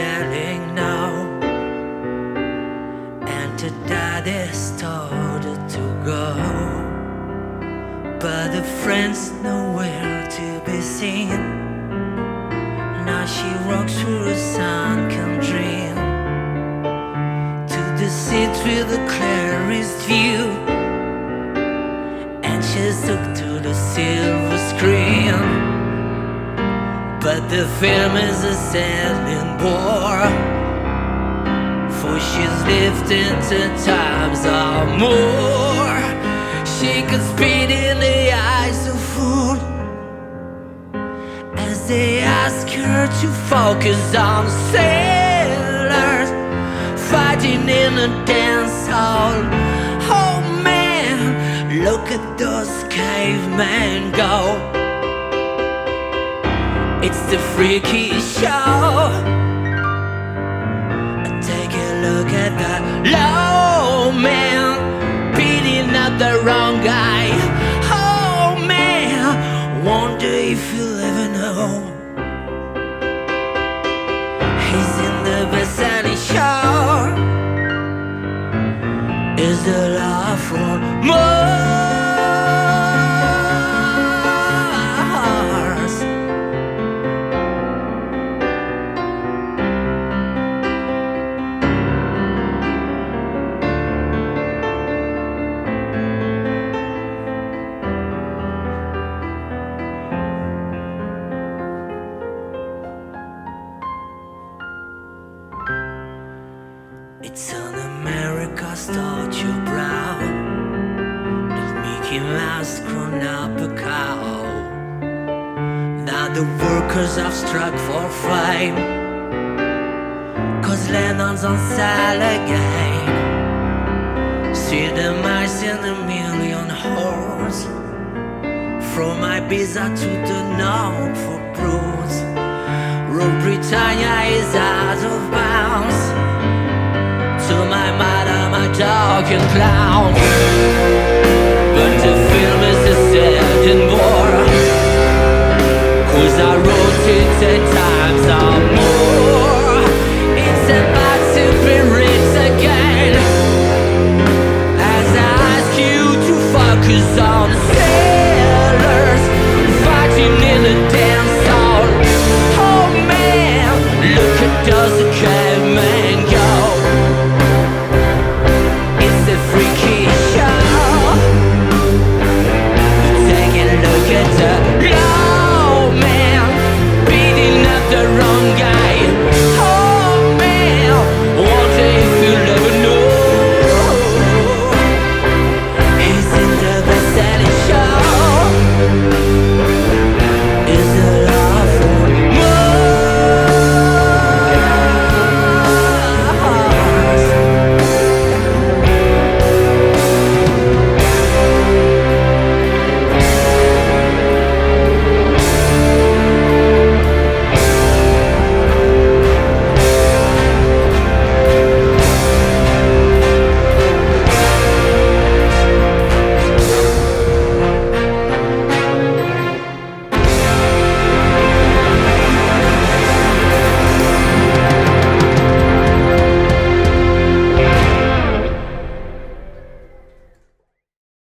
yelling no, and her daddy started to go, but the friends nowhere to be seen. Now she walks through a sunken dream to the seat with the clearest view, and she's hooked to the silver screen. But the film is a sailing bore, for she's lived into times or more. She can spit in the eyes of food as they ask her to focus on sailors fighting in a dance hall. Oh man, look at those cavemen go. It's the freaky show. Take a look at that low man beating up the wrong guy. Oh man, wonder if you'll ever know. He's in the best-selling show. Is the love for more? It's on America's torture brow that Mickey Mouse grown up a cow. Now the workers have struck for fame, 'cause Lennon's on sale again. See the mice in a million hordes, from Ibiza to the north for Bruce. Rule Britannia is out of bounds. To my mother, my dog and clown. But the film is a sad and bore, 'cause I wrote it at